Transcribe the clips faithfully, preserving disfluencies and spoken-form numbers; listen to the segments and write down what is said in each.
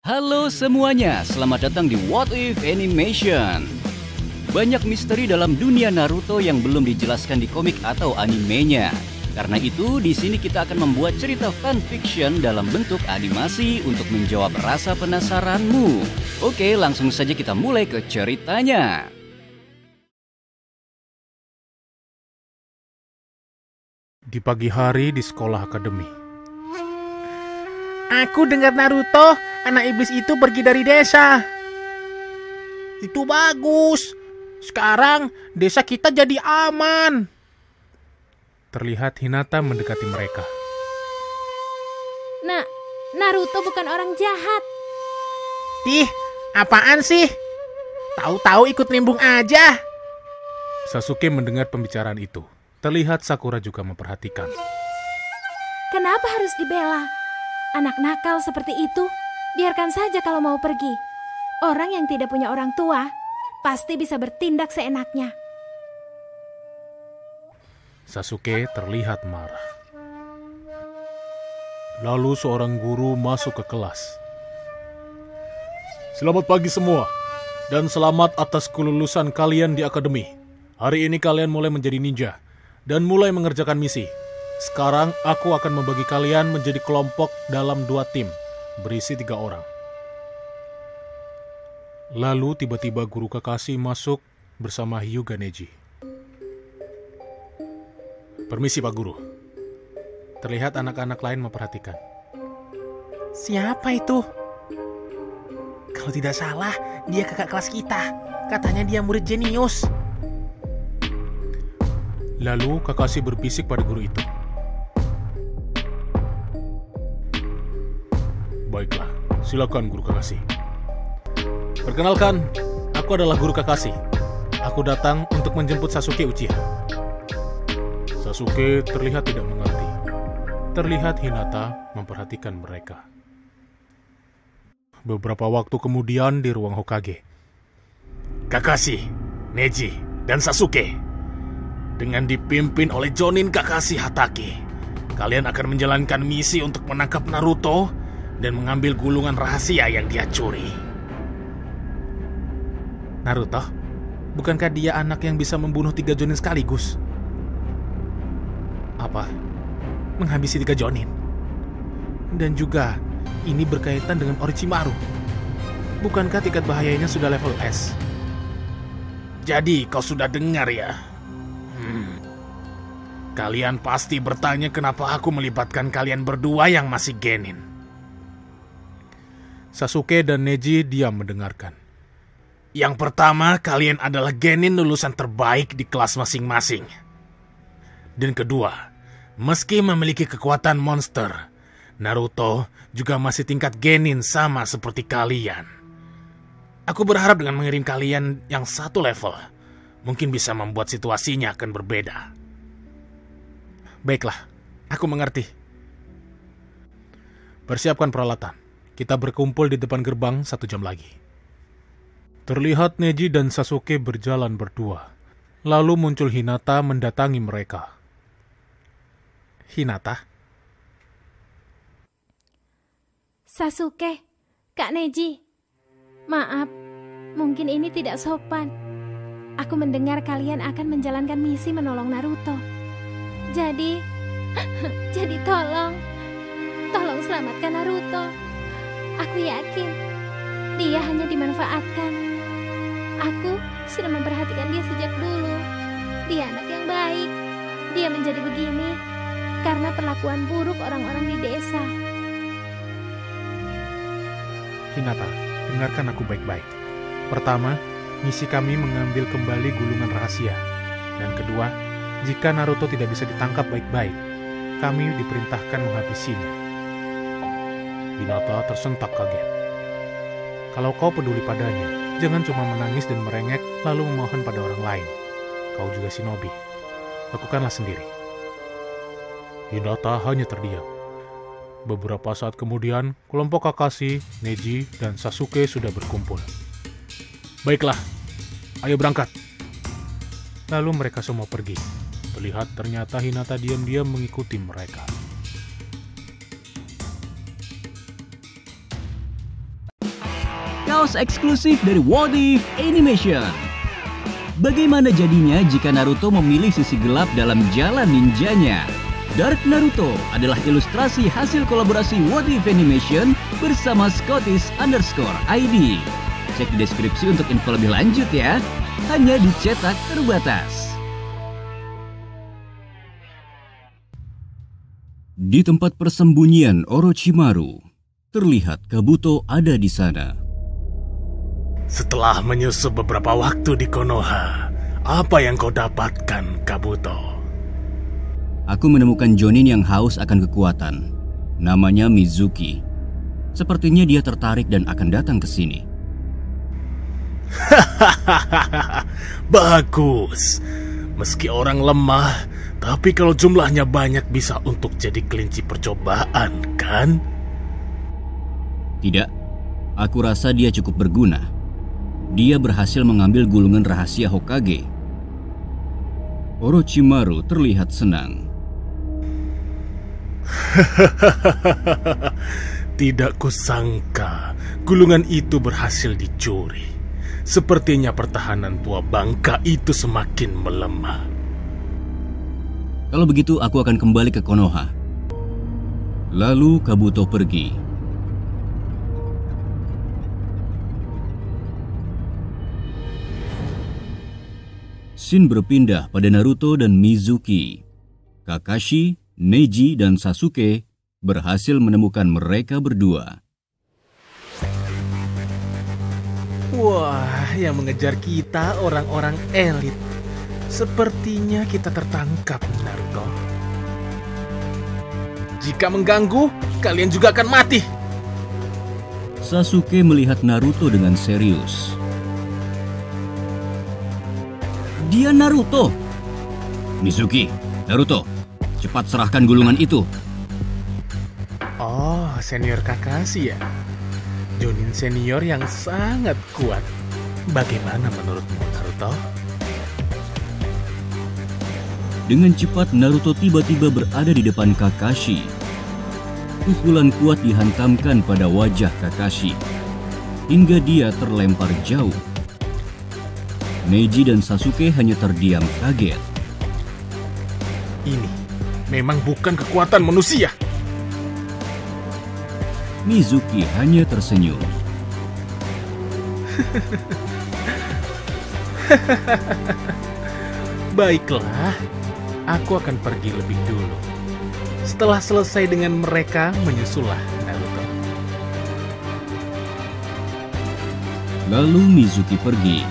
Halo semuanya, selamat datang di What If Animation. Banyak misteri dalam dunia Naruto yang belum dijelaskan di komik atau animenya. Karena itu, di sini kita akan membuat cerita fanfiction dalam bentuk animasi untuk menjawab rasa penasaranmu. Oke, langsung saja kita mulai ke ceritanya. Di pagi hari di sekolah akademi. Aku dengar Naruto, anak iblis itu pergi dari desa. Itu bagus. Sekarang desa kita jadi aman. Terlihat Hinata mendekati mereka. Nah, Naruto bukan orang jahat. Ih, apaan sih? Tahu-tahu ikut nimbung aja. Sasuke mendengar pembicaraan itu. Terlihat Sakura juga memperhatikan. Kenapa harus dibela? Anak nakal seperti itu, biarkan saja kalau mau pergi. Orang yang tidak punya orang tua, pasti bisa bertindak seenaknya. Sasuke terlihat marah. Lalu seorang guru masuk ke kelas. Selamat pagi semua, dan selamat atas kelulusan kalian di akademi. Hari ini kalian mulai menjadi ninja, dan mulai mengerjakan misi. Sekarang aku akan membagi kalian menjadi kelompok dalam dua tim, berisi tiga orang. Lalu tiba-tiba guru Kakashi masuk bersama Hyuga Neji. Permisi Pak Guru. Terlihat anak-anak lain memperhatikan. Siapa itu? Kalau tidak salah, dia kakak kelas kita. Katanya dia murid jenius. Lalu Kakashi berbisik pada guru itu. Baiklah, silakan Guru Kakashi. Perkenalkan, aku adalah Guru Kakashi. Aku datang untuk menjemput Sasuke Uchiha. Sasuke terlihat tidak mengerti. Terlihat Hinata memperhatikan mereka. Beberapa waktu kemudian di ruang Hokage. Kakashi, Neji, dan Sasuke. Dengan dipimpin oleh Jonin Kakashi Hatake, kalian akan menjalankan misi untuk menangkap Naruto dan mengambil gulungan rahasia yang dia curi. Naruto? Bukankah dia anak yang bisa membunuh tiga Jonin sekaligus? Apa? Menghabisi tiga Jonin? Dan juga, ini berkaitan dengan Orochimaru. Bukankah tingkat bahayanya sudah level S? Jadi, kau sudah dengar ya? Hmm. Kalian pasti bertanya kenapa aku melibatkan kalian berdua yang masih genin. Sasuke dan Neji diam mendengarkan. Yang pertama, kalian adalah genin lulusan terbaik di kelas masing-masing. Dan kedua, meski memiliki kekuatan monster, Naruto juga masih tingkat genin sama seperti kalian. Aku berharap dengan mengirim kalian yang satu level, mungkin bisa membuat situasinya akan berbeda. Baiklah, aku mengerti. Persiapkan peralatan. Kita berkumpul di depan gerbang satu jam lagi. Terlihat Neji dan Sasuke berjalan berdua. Lalu muncul Hinata mendatangi mereka. Hinata? Sasuke, Kak Neji. Maaf, mungkin ini tidak sopan. Aku mendengar kalian akan menjalankan misi menolong Naruto. Jadi, jadi tolong, tolong selamatkan Naruto. Aku yakin dia hanya dimanfaatkan. Aku sudah memperhatikan dia sejak dulu. Dia anak yang baik. Dia menjadi begini karena perlakuan buruk orang-orang di desa. Hinata, dengarkan aku baik-baik. Pertama, misi kami mengambil kembali gulungan rahasia. Dan kedua, jika Naruto tidak bisa ditangkap baik-baik, kami diperintahkan menghabisinya. Hinata tersentak kaget. Kalau kau peduli padanya, jangan cuma menangis dan merengek lalu memohon pada orang lain. Kau juga shinobi. Lakukanlah sendiri. Hinata hanya terdiam. Beberapa saat kemudian, kelompok Kakashi, Neji, dan Sasuke sudah berkumpul. Baiklah, ayo berangkat. Lalu mereka semua pergi. Terlihat ternyata Hinata diam-diam mengikuti mereka. kaos eksklusif dari What If Animation. Bagaimana jadinya jika Naruto memilih sisi gelap dalam jalan ninjanya? Dark Naruto adalah ilustrasi hasil kolaborasi What If Animation bersama Scottish underscore I D. Cek di deskripsi untuk info lebih lanjut ya. Hanya dicetak terbatas. Di tempat persembunyian Orochimaru, terlihat Kabuto ada di sana. Setelah menyusup beberapa waktu di Konoha, apa yang kau dapatkan, Kabuto? Aku menemukan Jonin yang haus akan kekuatan. Namanya Mizuki. Sepertinya dia tertarik dan akan datang ke sini. Hahaha, bagus. Meski orang lemah, tapi kalau jumlahnya banyak bisa untuk jadi kelinci percobaan, kan? Tidak, aku rasa dia cukup berguna. Dia berhasil mengambil gulungan rahasia Hokage. Orochimaru terlihat senang. Tidak kusangka gulungan itu berhasil dicuri. Sepertinya pertahanan tua bangka itu semakin melemah. Kalau begitu aku akan kembali ke Konoha. Lalu Kabuto pergi. Scene berpindah pada Naruto dan Mizuki. Kakashi, Neji, dan Sasuke berhasil menemukan mereka berdua. Wah, yang mengejar kita orang-orang elit. Sepertinya kita tertangkap, Naruto. Jika mengganggu, kalian juga akan mati. Sasuke melihat Naruto dengan serius. Dia Naruto. Mizuki, Naruto, cepat serahkan gulungan itu. Oh, senior Kakashi ya? Jonin senior yang sangat kuat. Bagaimana menurutmu, Naruto? Dengan cepat Naruto tiba-tiba berada di depan Kakashi. Pukulan kuat dihantamkan pada wajah Kakashi hingga dia terlempar jauh. Neji dan Sasuke hanya terdiam kaget. Ini memang bukan kekuatan manusia. Mizuki hanya tersenyum. Baiklah, aku akan pergi lebih dulu. Setelah selesai dengan mereka, menyusullah Naruto. Lalu Mizuki pergi.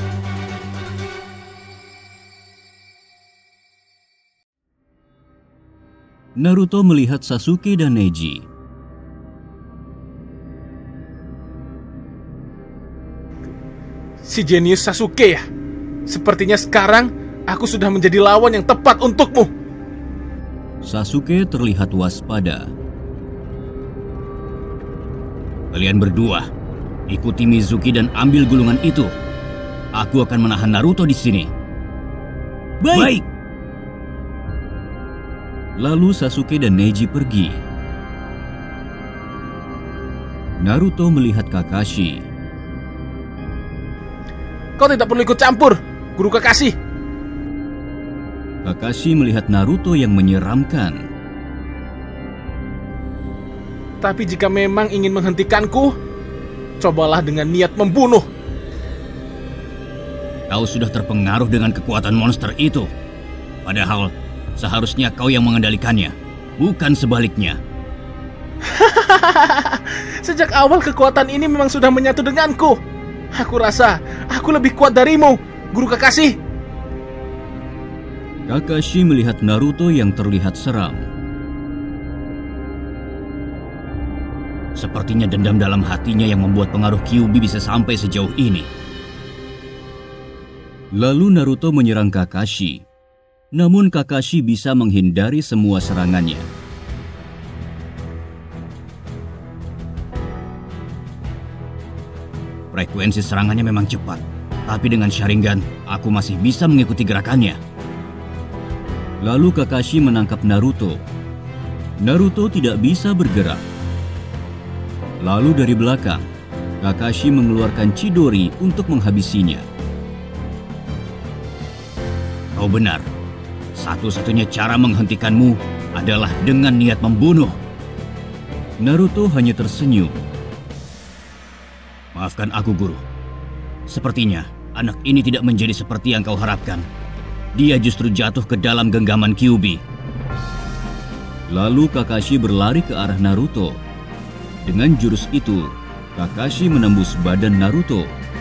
Naruto melihat Sasuke dan Neji. Si jenius Sasuke ya? Sepertinya sekarang aku sudah menjadi lawan yang tepat untukmu. Sasuke terlihat waspada. Kalian berdua, ikuti Mizuki dan ambil gulungan itu. Aku akan menahan Naruto di sini. Baik. Baik. Lalu Sasuke dan Neji pergi. Naruto melihat Kakashi. Kau tidak perlu ikut campur, Guru Kakashi. Kakashi melihat Naruto yang menyeramkan. Tapi jika memang ingin menghentikanku, cobalah dengan niat membunuh. Kau sudah terpengaruh dengan kekuatan monster itu. Padahal seharusnya kau yang mengendalikannya, bukan sebaliknya. Sejak awal kekuatan ini memang sudah menyatu denganku. Aku rasa aku lebih kuat darimu, Guru Kakashi. Kakashi melihat Naruto yang terlihat seram. Sepertinya dendam dalam hatinya yang membuat pengaruh Kyuubi bisa sampai sejauh ini. Lalu Naruto menyerang Kakashi. Namun Kakashi bisa menghindari semua serangannya. Frekuensi serangannya memang cepat, tapi dengan Sharingan, aku masih bisa mengikuti gerakannya. Lalu Kakashi menangkap Naruto. Naruto tidak bisa bergerak. Lalu dari belakang, Kakashi mengeluarkan Chidori untuk menghabisinya. Kau benar. Satu-satunya cara menghentikanmu adalah dengan niat membunuh. Naruto hanya tersenyum. Maafkan aku, Guru. Sepertinya anak ini tidak menjadi seperti yang kau harapkan. Dia justru jatuh ke dalam genggaman Kyuubi. Lalu Kakashi berlari ke arah Naruto. Dengan jurus itu, Kakashi menembus badan Naruto